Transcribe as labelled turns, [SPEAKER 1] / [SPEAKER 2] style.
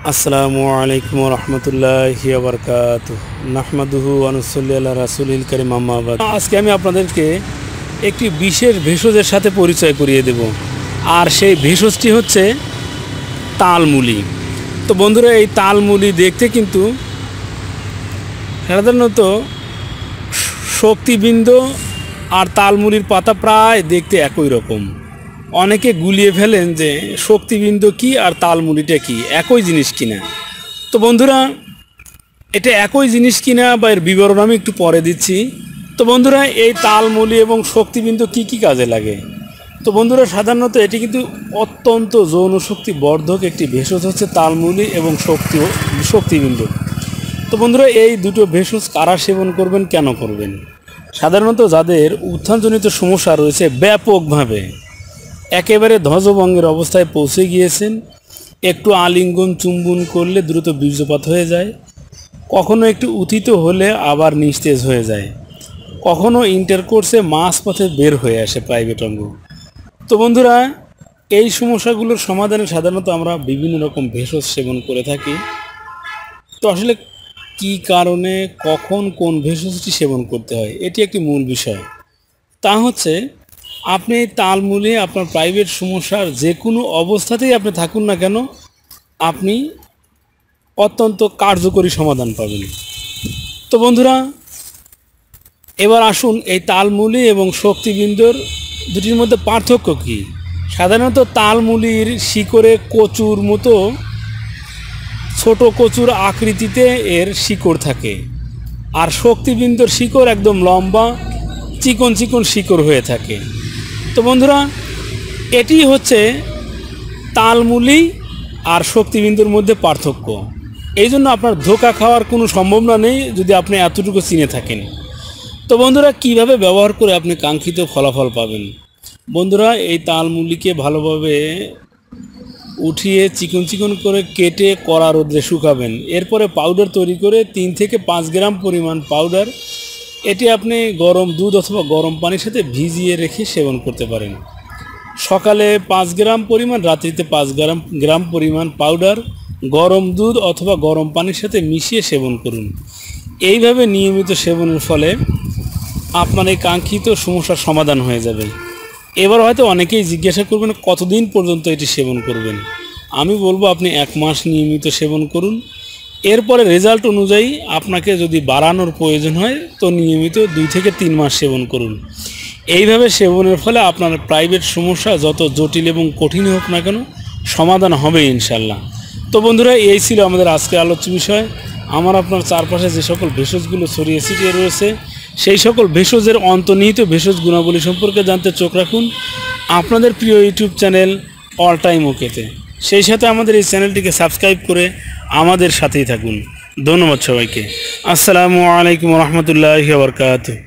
[SPEAKER 1] আসসালামু আলাইকুম রহমতুল্লাহি ওয়া বারাকাতুহু নাহমাদুহু ওয়া নুসাল্লি আলা রাসূলিল কারীম আম্মা বাদ। আজকে আমি আপনাদেরকে একটি বিশেষ ভেষজের সাথে পরিচয় করিয়ে দেব, আর সেই ভেষজটি হচ্ছে তালমুলি। তো বন্ধুরা, এই তালমুলি দেখতে কিন্তু সাধারণত শক্তিবৃন্দ আর তালমুলির পাতা প্রায় দেখতে একই রকম। অনেকে গুলিয়ে ফেলেন যে শক্তিবৃন্দ কি আর তালমুলিটা কি, একই জিনিস কিনা। তো বন্ধুরা, এটা একই জিনিস কিনা বা এর বিবরণ আমি একটু পরে দিচ্ছি। তো বন্ধুরা, এই তালমুলি এবং শক্তিবৃন্দ কি কি কাজে লাগে? তো বন্ধুরা, সাধারণত এটি কিন্তু অত্যন্ত যৌনশক্তি বর্ধক একটি ভেষজ হচ্ছে তালমুলি এবং শক্তিবৃন্দ। তো বন্ধুরা, এই দুটো ভেষজ কারা সেবন করবেন, কেন করবেন? সাধারণত যাদের উত্থানজনিত সমস্যা রয়েছে ব্যাপকভাবে, একেবারে ধ্বজভঙ্গের অবস্থায় পৌঁছে গিয়েছেন, একটু আলিঙ্গন চুম্বন করলে দ্রুত বীর্যপাত হয়ে যায়, কখনো একটু উত্থিত হলে আবার নিস্তেজ হয়ে যায়, কখনো ইন্টারকোর্সে মাঝপথে বের হয়ে আসে প্রাইভেট অঙ্গ। তো বন্ধুরা, এই সমস্যাগুলোর সমাধানে সাধারণত আমরা বিভিন্ন রকম ভেষজ সেবন করে থাকি। তো আসলে কী কারণে কখন কোন ভেষজটি সেবন করতে হয়, এটি একটি মূল বিষয়। তা হচ্ছে, আপনি তালমুলি আপনার প্রাইভেট সমস্যার যে কোনো অবস্থাতেই আপনি থাকুন না কেন, আপনি অত্যন্ত কার্যকরী সমাধান পাবেন। তো বন্ধুরা, এবার আসুন এই তালমুলি এবং শক্তিবৃন্দর দুটির মধ্যে পার্থক্য কী। সাধারণত তালমুলির শিকড়ে কচুর মতো ছোট কচুর আকৃতিতে এর শিকড় থাকে, আর শক্তিবৃন্দর শিকড় একদম লম্বা চিকন চিকন শিকড় হয়ে থাকে। তো বন্ধুরা, এটি হচ্ছে তালমুলি আর শক্তিবৃন্দর মধ্যে পার্থক্য। এই জন্য আপনার ধোঁকা খাওয়ার কোনো সম্ভাবনা নেই যদি আপনি এতটুকু চিনে থাকেন। তো বন্ধুরা, কিভাবে ব্যবহার করে আপনি কাঙ্ক্ষিত ফলাফল পাবেন? বন্ধুরা, এই তালমুলিকে ভালোভাবে উঠিয়ে চিকন চিকন করে কেটে কড়া রোদ্রে শুকাবেন। এরপরে পাউডার তৈরি করে 3 থেকে 5 গ্রাম পরিমাণ পাউডার, এটি আপনি গরম দুধ অথবা গরম পানির সাথে ভিজিয়ে রেখে সেবন করতে পারেন। সকালে 5 গ্রাম পরিমাণ, রাত্রিতে 5 গ্রাম পরিমাণ পাউডার গরম দুধ অথবা গরম পানির সাথে মিশিয়ে সেবন করুন। এইভাবে নিয়মিত সেবনের ফলে আপনার এই কাঙ্ক্ষিত সমস্যার সমাধান হয়ে যাবে। এবার হয়তো অনেকেই জিজ্ঞাসা করবেন কতদিন পর্যন্ত এটি সেবন করবেন। আমি বলবো আপনি 1 মাস নিয়মিত সেবন করুন। এরপরে রেজাল্ট অনুযায়ী আপনাকে যদি বাড়ানোর প্রয়োজন হয় তো নিয়মিত 2 থেকে 3 মাস সেবন করুন। এইভাবে সেবনের ফলে আপনার প্রাইভেট সমস্যা যত জটিল এবং কঠিন হোক না কেন, সমাধান হবে ইনশাল্লাহ। তো বন্ধুরা, এই ছিল আমাদের আজকের আলোচ্য বিষয়। আমার আপনার চারপাশে যে সকল ভেষজগুলো ছড়িয়ে ছিটিয়ে রয়েছে, সেই সকল ভেষজের অন্তর্নিহিত ভেষজ গুণাবলী সম্পর্কে জানতে চোখ রাখুন আপনাদের প্রিয় ইউটিউব চ্যানেল অল টাইম ওকেতে। সেই সাথে আমাদের এই চ্যানেলটিকে সাবস্ক্রাইব করে আমাদের সাথেই থাকুন। ধন্যবাদ সবাইকে। আসসালামু আলাইকুম রহমতুল্লাহি ওয়া বারাকাতুহু।